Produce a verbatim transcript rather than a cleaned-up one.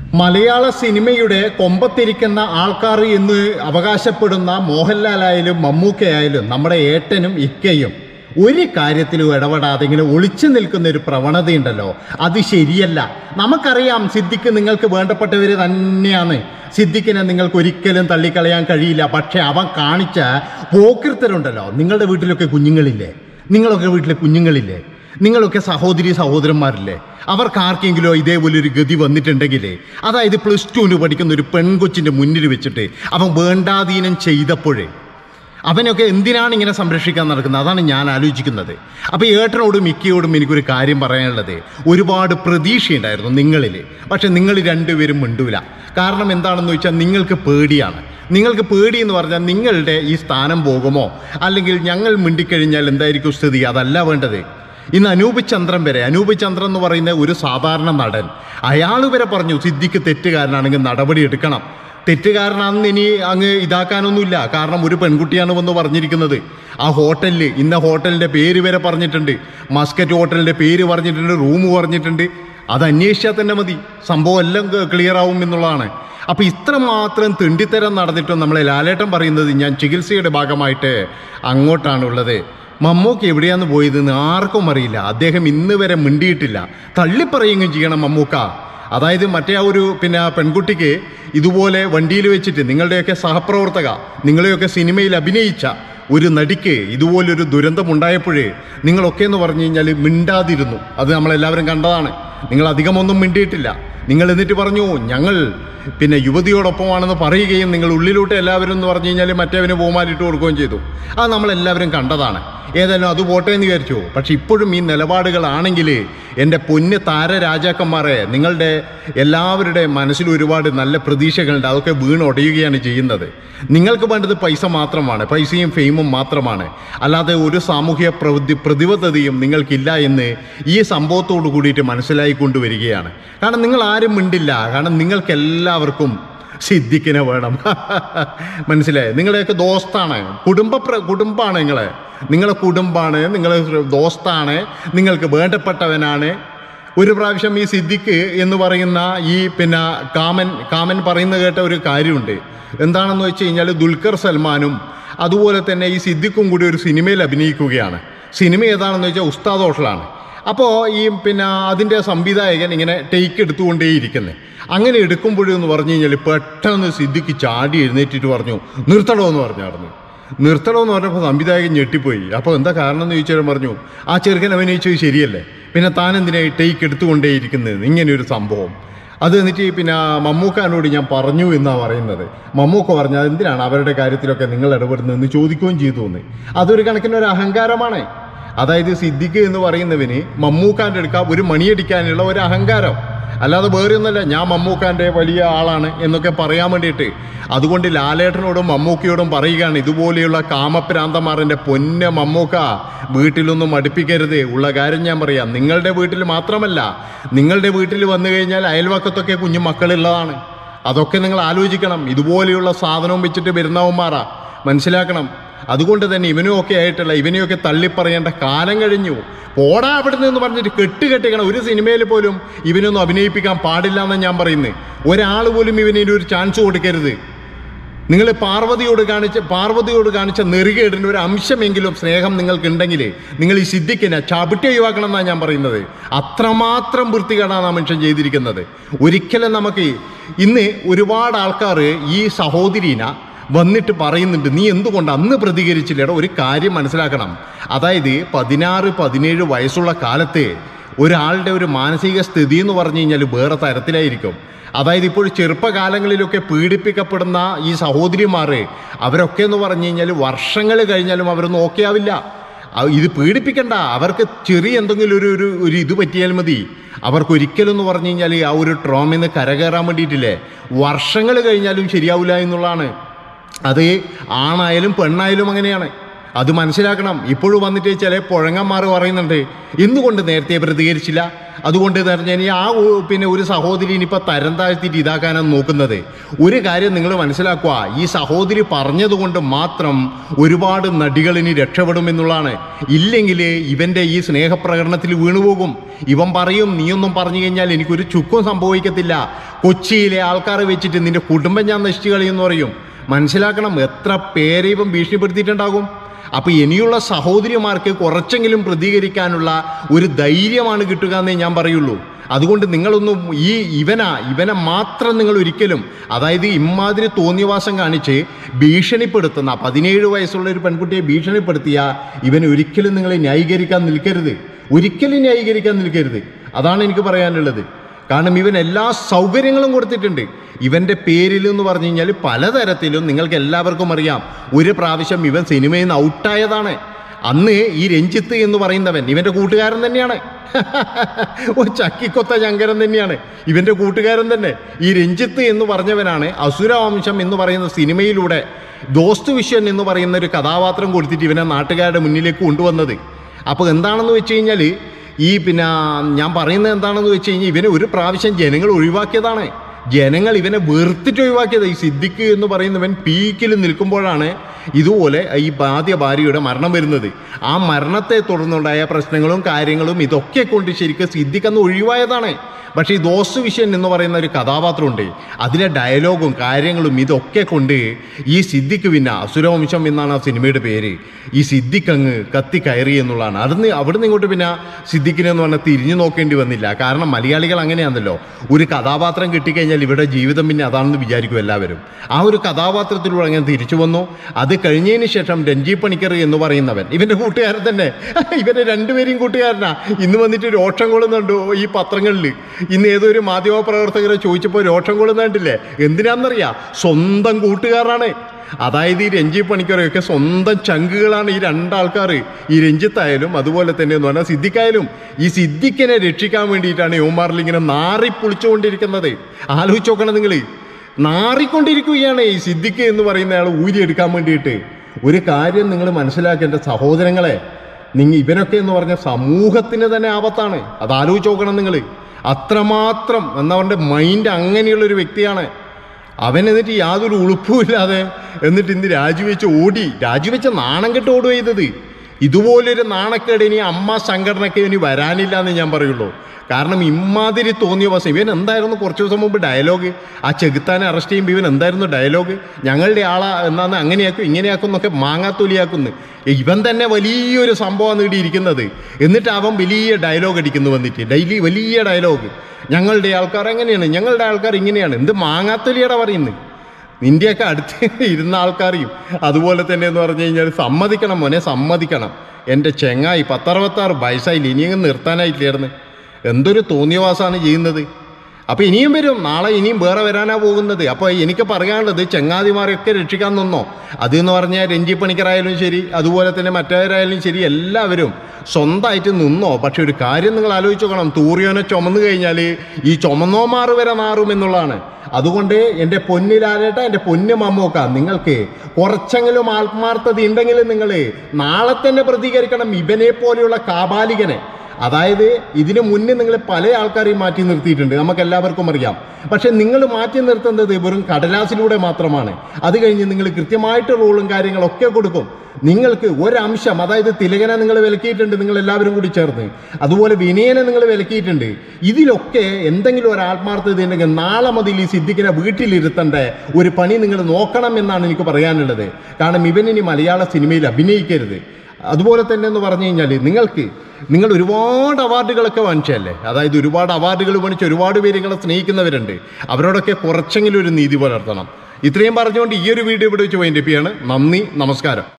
മലയാള സിനിമയുടെ കൊമ്പത്തിരിക്കുന്ന ആൾക്കാർ എന്ന് അവകാശപ്പെടുന്ന മോഹൻലാലായാലും മമ്മൂക്കയായാലും നമ്മുടെ ഏട്ടനും ഇക്കയും ഒരു കാര്യത്തിലും ഇടപെടാതെ ഇങ്ങനെ ഒളിച്ചു നിൽക്കുന്ന ഒരു പ്രവണതയുണ്ടല്ലോ, അത് ശരിയല്ല. നമുക്കറിയാം സിദ്ദിഖ് നിങ്ങൾക്ക് വേണ്ടപ്പെട്ടവർ തന്നെയാണ്. സിദ്ദിഖിനെ നിങ്ങൾക്ക് ഒരിക്കലും തള്ളിക്കളയാൻ കഴിയില്ല. പക്ഷെ അവൻ കാണിച്ച പോക്കൃത്തരുണ്ടല്ലോ. നിങ്ങളുടെ വീട്ടിലൊക്കെ കുഞ്ഞുങ്ങളില്ലേ? നിങ്ങളൊക്കെ വീട്ടിലെ കുഞ്ഞുങ്ങളില്ലേ? നിങ്ങളൊക്കെ സഹോദരി സഹോദരന്മാരില്ലേ? അവർക്ക് ആർക്കെങ്കിലോ ഇതേപോലെ ഒരു ഗതി വന്നിട്ടുണ്ടെങ്കിൽ, അതായത് പ്ലസ് ടുവിന് പഠിക്കുന്ന ഒരു പെൺകൊച്ചിൻ്റെ മുന്നിൽ വെച്ചിട്ട് അവൻ വേണ്ടാധീനം ചെയ്തപ്പോഴേ അവനൊക്കെ എന്തിനാണ് ഇങ്ങനെ സംരക്ഷിക്കാൻ നടക്കുന്നത്? അതാണ് ഞാൻ ആലോചിക്കുന്നത്. അപ്പോൾ ഏട്ടനോടും മിക്കയോടും എനിക്കൊരു കാര്യം പറയാനുള്ളത്, ഒരുപാട് പ്രതീക്ഷയുണ്ടായിരുന്നു നിങ്ങളിൽ. പക്ഷെ നിങ്ങൾ രണ്ടുപേരും മിണ്ടൂല. കാരണം എന്താണെന്ന് വെച്ചാൽ നിങ്ങൾക്ക് പേടിയാണ്. നിങ്ങൾക്ക് പേടി എന്ന് പറഞ്ഞാൽ നിങ്ങളുടെ ഈ സ്ഥാനം പോകുമോ, അല്ലെങ്കിൽ ഞങ്ങൾ മിണ്ടിക്കഴിഞ്ഞാൽ എന്തായിരിക്കും സ്ഥിതി? അതല്ല വേണ്ടത്. ഇന്ന് അനൂപ് ചന്ദ്രൻ വരെ, അനൂപ് ചന്ദ്രൻ എന്ന് പറയുന്ന ഒരു സാധാരണ നടൻ, അയാൾ വരെ പറഞ്ഞു സിദ്ദിഖ് തെറ്റുകാരനാണെങ്കിൽ നടപടി എടുക്കണം. തെറ്റുകാരനാണെന്ന് ഇനി അങ്ങ് ഇതാക്കാനൊന്നുമില്ല. കാരണം ഒരു പെൺകുട്ടിയാണ് വന്ന് പറഞ്ഞിരിക്കുന്നത്. ആ ഹോട്ടലിൽ, ഇന്ന ഹോട്ടലിൻ്റെ പേര് വരെ പറഞ്ഞിട്ടുണ്ട്, മസ്കറ്റ് ഹോട്ടലിൻ്റെ പേര് പറഞ്ഞിട്ടുണ്ട്, റൂം പറഞ്ഞിട്ടുണ്ട്. അത് അന്വേഷിച്ചാൽ തന്നെ മതി, സംഭവം എല്ലാം ക്ലിയർ ആവും എന്നുള്ളതാണ്. അപ്പോൾ ഇത്രമാത്രം തിണ്ടിത്തരം നടന്നിട്ടും നമ്മളെ ലാലേട്ടൻ പറയുന്നത് ഞാൻ ചികിത്സയുടെ ഭാഗമായിട്ട് അങ്ങോട്ടാണുള്ളത്. മമ്മൂക്ക് എവിടെയാന്ന് പോയതെന്ന് ആർക്കും അറിയില്ല. അദ്ദേഹം ഇന്ന് വരെ മിണ്ടിയിട്ടില്ല. തള്ളിപ്പറയുകയും ചെയ്യണം മമ്മൂക്ക. അതായത് മറ്റേ ആ ഒരു പിന്നെ പെൺകുട്ടിക്ക് ഇതുപോലെ വണ്ടിയിൽ വെച്ചിട്ട് നിങ്ങളുടെയൊക്കെ സഹപ്രവർത്തക, നിങ്ങളെയൊക്കെ സിനിമയിൽ അഭിനയിച്ച ഒരു നടിക്ക് ഇതുപോലൊരു ദുരന്തമുണ്ടായപ്പോഴേ നിങ്ങളൊക്കെ എന്ന് പറഞ്ഞു കഴിഞ്ഞാൽ മിണ്ടാതിരുന്നു. അത് നമ്മളെല്ലാവരും കണ്ടതാണ്. നിങ്ങൾ അധികമൊന്നും മിണ്ടിയിട്ടില്ല. നിങ്ങൾ എന്നിട്ട് പറഞ്ഞു ഞങ്ങൾ പിന്നെ യുവതിയോടൊപ്പമാണെന്ന് പറയുകയും നിങ്ങൾ ഉള്ളിലോട്ട് എല്ലാവരും എന്ന് പറഞ്ഞു കഴിഞ്ഞാൽ മറ്റേവന് പൂമാലിട്ട് കൊടുക്കുകയും ചെയ്തു. അത് നമ്മളെല്ലാവരും കണ്ടതാണ്. ഏതായാലും അത് പോട്ടെ എന്ന് വിചാരിച്ചു. പക്ഷെ ഇപ്പോഴും ഈ നിലപാടുകളാണെങ്കിൽ എൻ്റെ പൊന്ന് താര രാജാക്കന്മാരെ, നിങ്ങളുടെ എല്ലാവരുടെ മനസ്സിൽ ഒരുപാട് നല്ല പ്രതീക്ഷകളുണ്ട്. അതൊക്കെ വീണൊടയുകയാണ് ചെയ്യുന്നത്. നിങ്ങൾക്ക് വേണ്ടത് പൈസ മാത്രമാണ്, പൈസയും ഫെയിമും മാത്രമാണ്. അല്ലാതെ ഒരു സാമൂഹ്യ പ്രതി പ്രതിബദ്ധതയും നിങ്ങൾക്കില്ല എന്ന് ഈ സംഭവത്തോട് കൂടിയിട്ട് മനസ്സിലായിക്കൊണ്ടുവരികയാണ്. കാരണം നിങ്ങൾ ആരും മിണ്ടില്ല. കാരണം നിങ്ങൾക്കെല്ലാവർക്കും സിദ്ദിഖിനെ വേണം. മനസ്സിലായി? നിങ്ങളുടെയൊക്കെ ദോസ്താണ്, കുടുംബ കുടുംബമാണ്. നിങ്ങളെ നിങ്ങളെ കുടുംബമാണ്, നിങ്ങളെ ദോസ്താണ്, നിങ്ങൾക്ക് വേണ്ടപ്പെട്ടവനാണ്. ഒരു പ്രാവശ്യം ഈ സിദ്ദിഖ് എന്ന് പറയുന്ന ഈ പിന്നെ കാമൻ കാമൻ പറയുന്ന കേട്ട ഒരു കാര്യമുണ്ട്. എന്താണെന്ന് വെച്ച് കഴിഞ്ഞാൽ ദുൽഖർ സൽമാനും അതുപോലെ തന്നെ ഈ സിദ്ദിഖും കൂടി ഒരു സിനിമയിൽ അഭിനയിക്കുകയാണ്. സിനിമ ഏതാണെന്ന് വെച്ചാൽ ഉസ്താദ് ഹോട്ടലാണ്. അപ്പോൾ ഈ പിന്നെ അതിൻ്റെ സംവിധായകൻ ഇങ്ങനെ ടേക്ക് എടുത്തുകൊണ്ടേയിരിക്കുന്നത്. അങ്ങനെ എടുക്കുമ്പോഴെന്ന് പറഞ്ഞു കഴിഞ്ഞാൽ പെട്ടെന്ന് സിദ്ദിഖ് ചാടി എഴുന്നേറ്റിട്ട് പറഞ്ഞു നിർത്തണമെന്ന് പറഞ്ഞായിരുന്നു. നിർത്തണമെന്ന് പറഞ്ഞപ്പോൾ സംവിധായകൻ ഞെട്ടിപ്പോയി. അപ്പോൾ എന്താ കാരണം എന്ന് ചോദിച്ചാൽ പറഞ്ഞു ആ ചെറുക്കൻ അഭിനയിച്ചത് ശരിയല്ലേ, പിന്നെ താൻ എന്തിനായി ടേക്ക് എടുത്തുകൊണ്ടേയിരിക്കുന്നത്, ഇങ്ങനെയൊരു സംഭവം. അത് എന്നിട്ട് പിന്നെ മമ്മൂക്കാനോട് ഞാൻ പറഞ്ഞു എന്നാണ് പറയുന്നത്. മമ്മൂക്ക പറഞ്ഞാൽ എന്തിനാണ് അവരുടെ കാര്യത്തിലൊക്കെ നിങ്ങൾ ഇടപെടുന്നതെന്ന് ചോദിക്കുകയും ചെയ്തു എന്ന്. അതൊരു കണക്കിനൊരു അഹങ്കാരമാണ്. അതായത് സിദ്ദിഖ് എന്ന് പറയുന്നവന് മമ്മൂക്കാൻ്റെ അടുക്ക ഒരു മണിയടിക്കാനുള്ള ഒരു അഹങ്കാരം, അല്ലാതെ വേറെ ഒന്നുമല്ല. ഞാൻ മമ്മൂക്കാൻ്റെ വലിയ ആളാണ് എന്നൊക്കെ പറയാൻ വേണ്ടിയിട്ട്. അതുകൊണ്ട് ലാലേട്ടനോടും മമ്മൂക്കയോടും പറയുകയാണ്, ഇതുപോലെയുള്ള കാമപ്രാന്തമാറിൻ്റെ പൊന്ന മമ്മൂക്ക വീട്ടിലൊന്നും അടുപ്പിക്കരുത്. ഉള്ള കാര്യം ഞാൻ പറയാം, നിങ്ങളുടെ വീട്ടിൽ മാത്രമല്ല, നിങ്ങളുടെ വീട്ടിൽ വന്നു കഴിഞ്ഞാൽ അയൽവക്കത്തൊക്കെ കുഞ്ഞു മക്കളുള്ളതാണ്. അതൊക്കെ നിങ്ങൾ ആലോചിക്കണം. ഇതുപോലെയുള്ള സാധനവും വെച്ചിട്ട് വരുന്നവന്മാരാ, മനസ്സിലാക്കണം. അതുകൊണ്ട് തന്നെ ഇവനും ഒക്കെ ആയിട്ടുള്ള ഇവനെയൊക്കെ തള്ളിപ്പറയേണ്ട കാലം കഴിഞ്ഞു. പോടാ അവിടുന്ന് എന്ന് പറഞ്ഞിട്ട് കെട്ട് കെട്ടിക്കണം. ഒരു സിനിമയിൽ പോലും ഇവനൊന്നും അഭിനയിപ്പിക്കാൻ പാടില്ല എന്നാണ് ഞാൻ പറയുന്നത്. ഒരാൾ പോലും ഇവന് ഒരു ചാൻസ് കൊടുക്കരുത്. നിങ്ങൾ പാർവതിയോട് കാണിച്ച പാർവതിയോട് കാണിച്ച നെറുകേടിന് ഒരു അംശമെങ്കിലും സ്നേഹം നിങ്ങൾക്കുണ്ടെങ്കിൽ നിങ്ങൾ ഈ സിദ്ദിഖിനെ ചവിട്ടി ഒഴിവാക്കണം എന്നാണ് ഞാൻ പറയുന്നത്. അത്രമാത്രം വൃത്തികേടാണ് ആ മനുഷ്യൻ ചെയ്തിരിക്കുന്നത്. ഒരിക്കലും നമുക്ക് ഇന്ന് ഒരുപാട് ആൾക്കാർ ഈ സഹോദരീനെ വന്നിട്ട് പറയുന്നുണ്ട് നീ എന്തുകൊണ്ട് അന്ന് പ്രതികരിച്ചില്ലടോ. ഒരു കാര്യം മനസ്സിലാക്കണം. അതായത് പതിനാറ് പതിനേഴ് വയസ്സുള്ള കാലത്ത് ഒരാളുടെ ഒരു മാനസിക സ്ഥിതി എന്ന് പറഞ്ഞു കഴിഞ്ഞാൽ വേറെ തരത്തിലായിരിക്കും. അതായത് ഇപ്പോൾ ചെറുപ്പകാലങ്ങളിലൊക്കെ പീഡിപ്പിക്കപ്പെടുന്ന ഈ സഹോദരിമാർ അവരൊക്കെ എന്ന് പറഞ്ഞു കഴിഞ്ഞാൽ വർഷങ്ങൾ കഴിഞ്ഞാലും അവരൊന്നും ഓക്കെ ആവില്ല. ഇത് പീഡിപ്പിക്കണ്ട, അവർക്ക് ചെറിയ എന്തെങ്കിലും ഒരു ഒരു ഒരു ഇത് പറ്റിയാൽ മതി. അവർക്ക് ഒരിക്കലും എന്ന് പറഞ്ഞു കഴിഞ്ഞാൽ ആ ഒരു ട്രോമയിൽ നിന്ന് കരകയറാൻ വേണ്ടിയിട്ടില്ലേ വർഷങ്ങൾ കഴിഞ്ഞാലും ശരിയാവില്ല എന്നുള്ളതാണ്. അത് ആണായാലും പെണ്ണായാലും അങ്ങനെയാണ്. അത് മനസ്സിലാക്കണം. ഇപ്പോഴും വന്നിട്ട് ചില പുഴങ്ങന്മാർ പറയുന്നുണ്ട് എന്തുകൊണ്ട് നേരത്തെ പ്രതികരിച്ചില്ല. അതുകൊണ്ട് പറഞ്ഞാൽ ആ പിന്നെ ഒരു സഹോദരി ഇനിയിപ്പോൾ തരം താഴ്ത്തിയിട്ട് ഇതാക്കാനാണ് നോക്കുന്നത്. ഒരു കാര്യം നിങ്ങൾ മനസ്സിലാക്കുക, ഈ സഹോദരി പറഞ്ഞതുകൊണ്ട് മാത്രം ഒരുപാട് നടികൾ ഇനി രക്ഷപ്പെടുമെന്നുള്ളതാണ്. ഇല്ലെങ്കിൽ ഇവൻ്റെ ഈ സ്നേഹപ്രകടനത്തിൽ വീണുപോകും. ഇവൻ പറയും നീയൊന്നും പറഞ്ഞു കഴിഞ്ഞാൽ എനിക്കൊരു ചുക്കും സംഭവിക്കത്തില്ല, കൊച്ചിയിലെ ആൾക്കാരെ വെച്ചിട്ട് നിന്റെ കുടുംബം ഞാൻ നശിച്ചു കളിയെന്ന് പറയും. മനസ്സിലാക്കണം, എത്ര പേരെ ഇവൻ ഭീഷണിപ്പെടുത്തിയിട്ടുണ്ടാകും. അപ്പോൾ ഇനിയുള്ള സഹോദരിമാർക്ക് കുറച്ചെങ്കിലും പ്രതികരിക്കാനുള്ള ഒരു ധൈര്യമാണ് കിട്ടുക എന്നേ ഞാൻ പറയുള്ളൂ. അതുകൊണ്ട് നിങ്ങളൊന്നും ഈ ഇവനാ ഇവനെ മാത്രം നിങ്ങൾ ഒരിക്കലും, അതായത് ഇമാതിരി തോന്നിയവാസം കാണിച്ച് ഭീഷണിപ്പെടുത്തുന്ന പതിനേഴ് വയസ്സുള്ള ഒരു പെൺകുട്ടിയെ ഭീഷണിപ്പെടുത്തിയ ഇവനെ ഒരിക്കലും നിങ്ങൾ ന്യായീകരിക്കാൻ നിൽക്കരുത്, ഒരിക്കലും ന്യായീകരിക്കാൻ നിൽക്കരുത്. അതാണ് എനിക്ക് പറയാനുള്ളത്. കാരണം ഇവൻ എല്ലാ സൗകര്യങ്ങളും കൊടുത്തിട്ടുണ്ട്. ഇവൻ്റെ പേരിൽ എന്ന് പറഞ്ഞു കഴിഞ്ഞാൽ പലതരത്തിലും നിങ്ങൾക്ക് എല്ലാവർക്കും അറിയാം. ഒരു പ്രാവശ്യം ഇവൻ സിനിമയിൽ നിന്ന് ഔട്ടായതാണ്. അന്ന് ഈ രഞ്ജിത്ത് എന്ന് പറയുന്നവൻ ഇവൻ്റെ കൂട്ടുകാരൻ തന്നെയാണ്. ഓ ചക്കിക്കൊത്ത ശങ്കരൻ തന്നെയാണ് ഇവൻ്റെ കൂട്ടുകാരൻ തന്നെ. ഈ രഞ്ജിത്ത് എന്ന് പറഞ്ഞവനാണ് അസുരവംശം എന്ന് പറയുന്ന സിനിമയിലൂടെ ദോസ്ത് വിശ്വൻ എന്ന് പറയുന്ന ഒരു കഥാപാത്രം കൊടുത്തിട്ട് ഇവനെ നാട്ടുകാരുടെ മുന്നിലേക്ക് കൊണ്ടുവന്നത്. അപ്പോൾ എന്താണെന്ന് വെച്ച് കഴിഞ്ഞാൽ ഈ പിന്നെ ഞാൻ പറയുന്നത് എന്താണെന്ന് വെച്ച് കഴിഞ്ഞാൽ ഇവനെ ഒരു പ്രാവശ്യം ജനങ്ങൾ ഒഴിവാക്കിയതാണ്. ജനങ്ങൾ ഇവനെ വെറുത്തിട്ട് ഒഴിവാക്കിയത്. ഈ സിദ്ദിഖ് എന്ന് പറയുന്നവൻ പീക്കിൽ നിൽക്കുമ്പോഴാണ് ഇതുപോലെ ഈ ആദ്യ ഭാര്യയുടെ മരണം വരുന്നത്. ആ മരണത്തെ തുടർന്നുണ്ടായ പ്രശ്നങ്ങളും കാര്യങ്ങളും ഇതൊക്കെ കൊണ്ട് ശരിക്കും സിദ്ദിഖ് അന്ന് ഒഴിവായതാണ്. പക്ഷേ ഈ ദോസ്ത് വിശ്വൻ എന്ന് പറയുന്ന ഒരു കഥാപാത്രമുണ്ട്, അതിലെ ഡയലോഗും കാര്യങ്ങളും ഇതൊക്കെ കൊണ്ട് ഈ സിദ്ദിഖ് പിന്നെ അസുരവംശം എന്നാണ് ആ സിനിമയുടെ പേര്. ഈ സിദ്ദിഖ് അങ്ങ് കത്തി കയറി എന്നുള്ളതാണ്. അവിടുന്ന് അവിടുന്ന് ഇങ്ങോട്ട് പിന്നെ സിദ്ദിഖിനെ എന്ന് പറഞ്ഞാൽ തിരിഞ്ഞു നോക്കേണ്ടി വന്നില്ല. കാരണം മലയാളികൾ അങ്ങനെയാണല്ലോ, ഒരു കഥാപാത്രം കിട്ടിക്കഴിഞ്ഞാൽ ഇവിടെ ജീവിതം പിന്നെ അതാണെന്ന് വിചാരിക്കും എല്ലാവരും. ആ ഒരു കഥാപാത്രത്തിലൂടെ അങ്ങനെ തിരിച്ചു വന്നു. അത് കഴിഞ്ഞതിന് ശേഷം രഞ്ജി പണിക്കർ എന്ന് പറയുന്നവൻ ഇവൻ്റെ കൂട്ടുകാരൻ തന്നെ, ഇവൻ്റെ രണ്ടുപേരെയും കൂട്ടുകാരനാ. ഇന്ന് വന്നിട്ട് രോഷം കൊള്ളുന്നുണ്ടോ ഈ പത്രങ്ങളിൽ. ഇന്ന് ഏതൊരു മാധ്യമ പ്രവർത്തകരെ ചോദിച്ചപ്പോൾ രോഷം കൊള്ളുന്നുണ്ടില്ലേ, എന്തിനാണെന്നറിയാം, സ്വന്തം കൂട്ടുകാരാണ്. അതായത് ഈ രഞ്ജി പണിക്കരൊക്കെ സ്വന്തം ചങ്കുകളാണ് ഈ രണ്ടാൾക്കാർ. ഈ രഞ്ജിത്തായാലും അതുപോലെ തന്നെ എന്ന് പറഞ്ഞാൽ സിദ്ദിഖായാലും. ഈ സിദ്ദിഖിനെ രക്ഷിക്കാൻ വേണ്ടിയിട്ടാണ് യുവമാരിൽ ഇങ്ങനെ നാറിപ്പൊളിച്ചുകൊണ്ടിരിക്കുന്നത്. ആലോചിച്ച് നോക്കണം നിങ്ങൾ, നാറിക്കൊണ്ടിരിക്കുകയാണ് ഈ സിദ്ദിഖ് എന്ന് പറയുന്ന ആൾ ഊരിയെടുക്കാൻ വേണ്ടിയിട്ട്. ഒരു കാര്യം നിങ്ങൾ മനസ്സിലാക്കേണ്ട സഹോദരങ്ങളെ, നിങ്ങൾ ഇവനൊക്കെ എന്ന് പറഞ്ഞാൽ സമൂഹത്തിന് തന്നെ ആപത്താണ്. അത് ആലോചിച്ച് നോക്കണം നിങ്ങൾ. അത്രമാത്രം എന്നവൻ്റെ മൈൻഡ് അങ്ങനെയുള്ളൊരു വ്യക്തിയാണ് അവൻ. എന്നിട്ട് യാതൊരു ഉളുപ്പുമില്ലാതെ എന്നിട്ട് ഇന്ന് രാജിവെച്ച് ഓടി, രാജിവെച്ച നാണം കെട്ട് ഓടുക ചെയ്തത്. ഇതുപോലൊരു നാണക്കേട് ഇനി അമ്മ സംഘടനയ്ക്ക് ഇനി വരാനില്ല എന്ന് ഞാൻ പറയുള്ളൂ. കാരണം ഇമാതിരി തോന്നിയ വശം ഇവൻ എന്തായിരുന്നു കുറച്ച് ദിവസം മുമ്പ് ഡയലോഗ്, ആ ചെകുത്താനെ അറസ്റ്റ് ചെയ്യുമ്പോൾ ഇവൻ എന്തായിരുന്നു ഡയലോഗ്, ഞങ്ങളുടെ ആളാ എന്നാന്ന് അങ്ങനെയാക്കും ഇങ്ങനെയാക്കും എന്നൊക്കെ മാങ്ങാത്തൊലിയാക്കുന്നു. ഇവൻ തന്നെ വലിയൊരു സംഭവം നേടിയിരിക്കുന്നത്. എന്നിട്ട് അവൻ വലിയ ഡയലോഗ് അടിക്കുന്നു വന്നിട്ട്, ഡെയിലി വലിയ ഡയലോഗ്. ഞങ്ങളുടെ ആൾക്കാർ എങ്ങനെയാണ്, ഞങ്ങളുടെ ആൾക്കാർ ഇങ്ങനെയാണ്. എന്ത് മാങ്ങാത്തൊലിയുടെ പറയുന്നത്. നിൻ്റെയൊക്കെ അടുത്ത് ഇരുന്ന ആൾക്കാരെയും അതുപോലെ തന്നെ എന്ന് പറഞ്ഞു കഴിഞ്ഞാൽ സമ്മതിക്കണം മോനെ, സമ്മതിക്കണം. എൻ്റെ ചെങ്ങായി പത്തറുപത്താറ് വയസ്സായില്ല, ഇനിയും നിർത്താനായില്ലായിരുന്നു. എന്തൊരു തോന്നിയവാസമാണ് ചെയ്യുന്നത്. അപ്പോൾ ഇനിയും വരും, നാളെ ഇനിയും വേറെ വരാനാ പോകുന്നത്. അപ്പോൾ എനിക്ക് പറയാനുള്ളത് ചങ്ങാതിമാരെയൊക്കെ രക്ഷിക്കാൻ നിന്നോ. അതെന്ന് പറഞ്ഞാൽ രഞ്ജി പണിക്കറായാലും ശരി, അതുപോലെ തന്നെ മറ്റവരായാലും ശരി, എല്ലാവരും സ്വന്തമായിട്ട് നിന്നോ. പക്ഷെ ഒരു കാര്യം നിങ്ങൾ ആലോചിച്ച് നോക്കണം, തൂറിയോനെ ചുമന്നു കഴിഞ്ഞാൽ ഈ ചുമന്നോമാറ് വരെ മാറും എന്നുള്ളതാണ്. അതുകൊണ്ട് എൻ്റെ പൊന്നിലാലേട്ട, എൻ്റെ പൊന്നു മമ്മൂക്ക, നിങ്ങൾക്ക് കുറച്ചെങ്കിലും ആത്മാർത്ഥത ഉണ്ടെങ്കിൽ നിങ്ങൾ നാളെ തന്നെ പ്രതികരിക്കണം ഇവനെ പോലെയുള്ള കാബാലികനെ. അതായത് ഇതിനു മുന്നേ നിങ്ങൾ പല ആൾക്കാരെയും മാറ്റി നിർത്തിയിട്ടുണ്ട്, നമുക്ക് എല്ലാവർക്കും അറിയാം. പക്ഷെ നിങ്ങൾ മാറ്റി നിർത്തുന്നത് വെറും കടലാസിലൂടെ മാത്രമാണ്. അത് കഴിഞ്ഞ് നിങ്ങൾ കൃത്യമായിട്ട് റൂളും കാര്യങ്ങളൊക്കെ കൊടുക്കും. നിങ്ങൾക്ക് ഒരംശം, അതായത് തിലകനെ നിങ്ങൾ വിലക്കിയിട്ടുണ്ട്, നിങ്ങൾ എല്ലാവരും കൂടി ചേർന്ന്. അതുപോലെ വിനയനെ നിങ്ങൾ വിലക്കിയിട്ടുണ്ട്. ഇതിലൊക്കെ എന്തെങ്കിലും ഒരു ആത്മാർത്ഥത ഉണ്ടെങ്കിൽ നാളെ മുതൽ ഈ സിദ്ദിഖിനെ വീട്ടിലിരുത്തേണ്ട ഒരു പണി നിങ്ങൾ നോക്കണം എന്നാണ് എനിക്ക് പറയാനുള്ളത്. കാരണം ഇവനിനി മലയാള സിനിമയിൽ അഭിനയിക്കരുത്. അതുപോലെ തന്നെ എന്ന് പറഞ്ഞു കഴിഞ്ഞാൽ നിങ്ങൾക്ക് നിങ്ങൾ ഒരുപാട് അവാർഡുകളൊക്കെ വാങ്ങിച്ചല്ലേ, അതായത് ഒരുപാട് അവാർഡുകൾ വാങ്ങിച്ച് ഒരുപാട് പേര് നിങ്ങളെ സ്നേഹിക്കുന്നവരുണ്ട്. അവരോടൊക്കെ കുറച്ചെങ്കിലും ഒരു നീതി പുലർത്തണം. ഇത്രയും പറഞ്ഞുകൊണ്ട് ഈ ഒരു വീഡിയോ ഇവിടെ വെച്ച് വൈൻഡപ്പ് ചെയ്യാണ്. നന്ദി, നമസ്കാരം.